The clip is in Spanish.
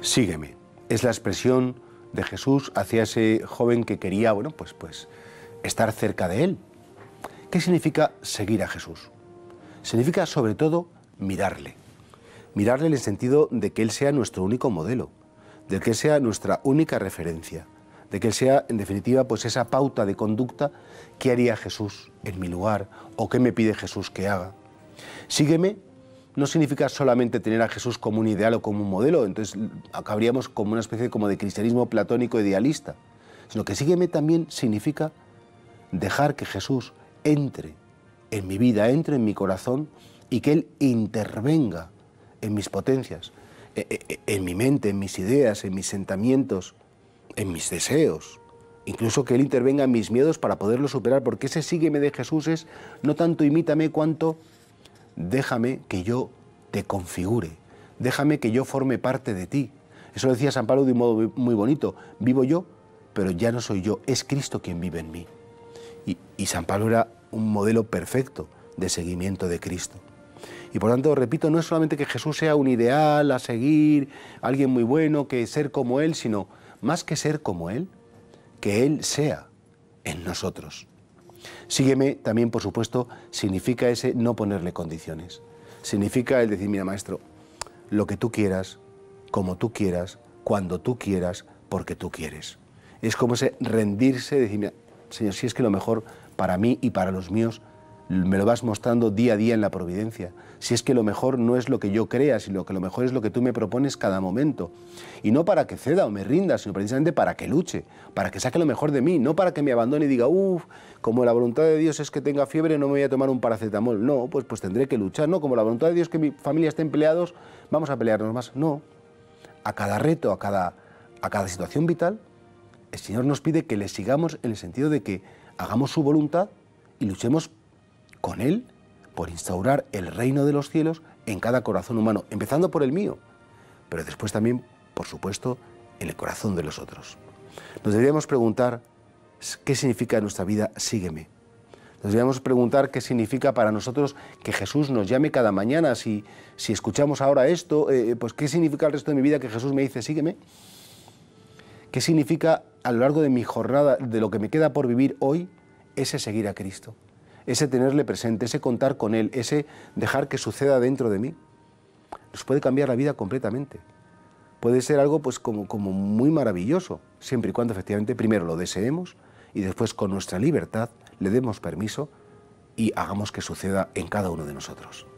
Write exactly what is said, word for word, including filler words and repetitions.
Sígueme. Es la expresión de Jesús hacia ese joven que quería, bueno, pues, pues, estar cerca de él. ¿Qué significa seguir a Jesús? Significa, sobre todo, mirarle. Mirarle en el sentido de que Él sea nuestro único modelo, de que Él sea nuestra única referencia, de que Él sea, en definitiva, pues esa pauta de conducta. ¿Qué haría Jesús en mi lugar? ¿O qué me pide Jesús que haga? Sígueme no significa solamente tener a Jesús como un ideal o como un modelo, entonces acabaríamos como una especie como de cristianismo platónico idealista, sino que sígueme también significa dejar que Jesús entre en mi vida, entre en mi corazón y que Él intervenga en mis potencias, en mi mente, en mis ideas, en mis sentimientos, en mis deseos. Incluso que Él intervenga en mis miedos para poderlos superar, porque ese sígueme de Jesús es no tanto imítame cuanto déjame que yo te configure, déjame que yo forme parte de ti. Eso lo decía San Pablo de un modo muy bonito, vivo yo, pero ya no soy yo, es Cristo quien vive en mí. Y, y San Pablo era un modelo perfecto de seguimiento de Cristo. Y por tanto, repito, no es solamente que Jesús sea un ideal a seguir, alguien muy bueno, que ser como Él, sino más que ser como Él, que Él sea en nosotros. Sígueme también, por supuesto, significa ese no ponerle condiciones. Significa el decir, mira, maestro, lo que tú quieras, como tú quieras, cuando tú quieras, porque tú quieres. Es como ese rendirse, decir, mira, Señor, si es que lo mejor para mí y para los míos me lo vas mostrando día a día en la providencia. Si es que lo mejor no es lo que yo crea, sino que lo mejor es lo que tú me propones cada momento. Y no para que ceda o me rinda, sino precisamente para que luche, para que saque lo mejor de mí, no para que me abandone y diga, uff, como la voluntad de Dios es que tenga fiebre, no me voy a tomar un paracetamol. No, pues, pues tendré que luchar, no, como la voluntad de Dios es que mi familia esté peleados, vamos a pelearnos más. No, a cada reto, a cada, a cada situación vital, el Señor nos pide que le sigamos en el sentido de que hagamos su voluntad y luchemos con Él por instaurar el reino de los cielos en cada corazón humano, empezando por el mío, pero después también, por supuesto, en el corazón de los otros. Nos deberíamos preguntar qué significa en nuestra vida sígueme. Nos deberíamos preguntar qué significa para nosotros que Jesús nos llame cada mañana. Si, si escuchamos ahora esto, eh, pues qué significa el resto de mi vida que Jesús me dice sígueme. ¿Qué significa a lo largo de mi jornada, de lo que me queda por vivir hoy, ese seguir a Cristo? Ese tenerle presente, ese contar con Él, ese dejar que suceda dentro de mí, nos puede cambiar la vida completamente. Puede ser algo pues como, como muy maravilloso, siempre y cuando efectivamente primero lo deseemos y después con nuestra libertad le demos permiso y hagamos que suceda en cada uno de nosotros.